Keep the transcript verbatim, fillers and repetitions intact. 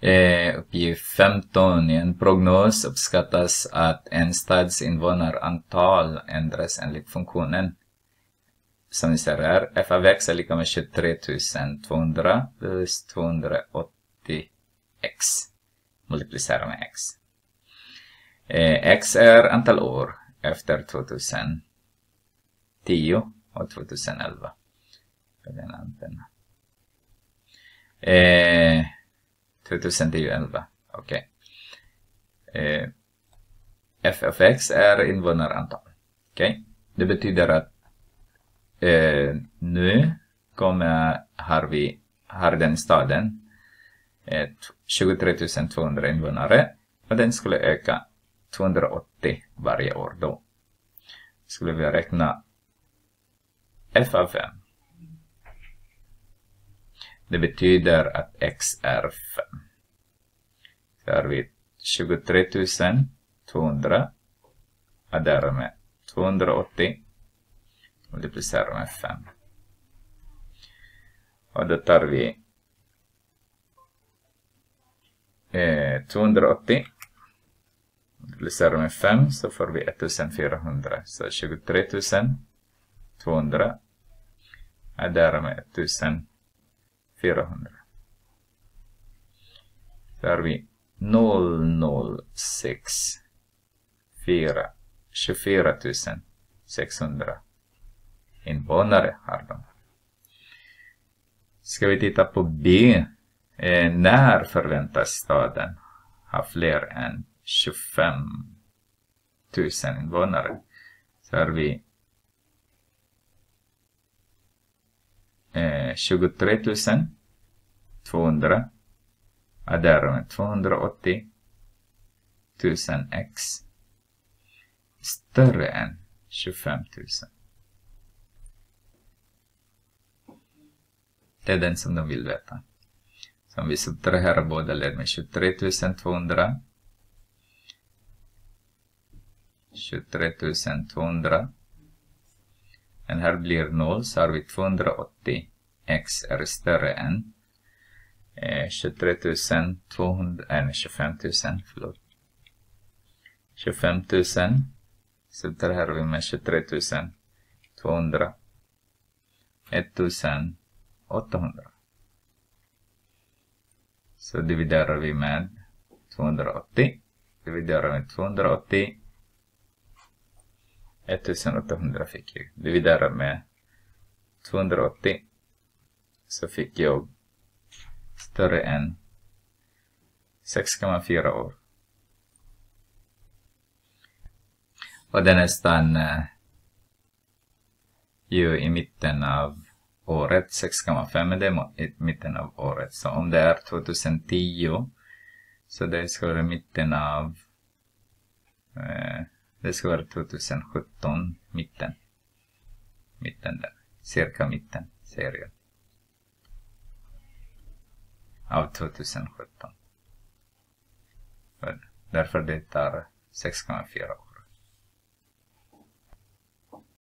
Eh, uppgift femton. I en prognos uppskattas att en stads invånarantal ändras enligt funktionen. Som ni ser här, f av x är lika med tjugotre tusen tvåhundra plus tvåhundraåttio x. Multiplicera med x. Eh, x är antal år efter tvåtusentio och tvåtusenelva. Den antenna. Eh, tvåtusentio elva. Okej. Okay. Eh, f av x är invånarantal. Okej. Okay. Det betyder att eh, nu kommer har vi har den staden eh, tjugotre tusen tvåhundra invånare och den skulle öka tvåhundraåttio varje år då. Skulle vi räkna f av fem. Det betyder att x är fem. Så har vi tjugotre tusen tvåhundra adderar med tvåhundraåttio och multiplicerar med fem. Och då tar vi eh, tvåhundraåttio multiplicerar med fem så får vi ettusentfyrahundra. Så tjugotre tusen tvåhundra adderar med ettusentfyrahundra. Så har vi noll noll sex fyra tjugofyra tusen sexhundra invånare har de. Ska vi titta på B. Eh, när förväntas staden ha fler än tjugofem tusen invånare? Så har vi eh, tjugotre tusen tvåhundra adderar med tvåhundraåttio tusen x större än tjugofem tusen. Det är den som de vill veta. Så om vi subtraherar båda led med tjugotre tusen tvåhundra. tjugotre tusen tvåhundra. Den här blir noll så har vi tvåhundraåttio x är större än eh, tjugotre tusen tvåhundra, äh, tjugofem tusen, förlåt. tjugofem tusen. Subtraherar vi med tjugotre tusen tvåhundra. ettusen åttahundra. Så dividerar vi med tvåhundraåttio. Dividerar med tvåhundraåttio. ettusenåttahundra fick jag. Dividerar med tvåhundraåttio. Så fick jag större än sex komma fyra år. Och den är stan eh, ju i mitten av året, sex komma fem är det i mitten av året. Så om det är tjugohundratio så det ska vara mitten av eh, det ska vara tjugosjutton mitten. Mitten där. Cirka mitten ser jag. Av tjugosjutton. Därför det tar sex komma fyra år.